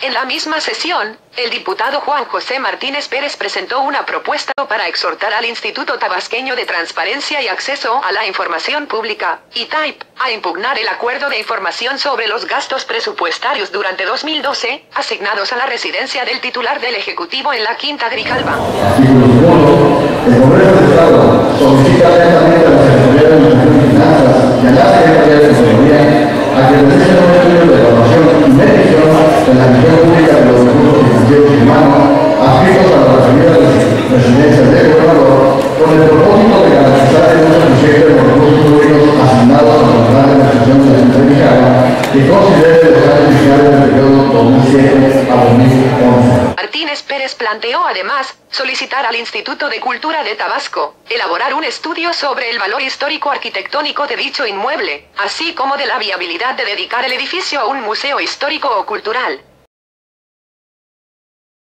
En la misma sesión, el diputado Juan José Martínez Pérez presentó una propuesta para exhortar al Instituto Tabasqueño de Transparencia y Acceso a la Información Pública, ITAIP, a impugnar el acuerdo de información sobre los gastos presupuestarios durante 2012, asignados a la residencia del titular del Ejecutivo en la Quinta Grijalba. Artículo segundo. El Congreso del Estado solicita atentamente a la Secretaría de Administración y Finanzas y a la Secretaría de Tesorería a que realicen un estudio de evaluación y medición de la gestión pública de los recursos financieros y humanos adscritos a las referidas residencias del gobernador con el propósito de garantizar el uso eficiente de los recursos públicos asignados a la General de Administración de la Quinta Grijalba que considere los años fiscales del periodo 2007 a 2011. Martínez Pérez planteó además solicitar al Instituto de Cultura de Tabasco elaborar un estudio sobre el valor histórico arquitectónico de dicho inmueble, así como de la viabilidad de dedicar el edificio a un museo histórico o cultural.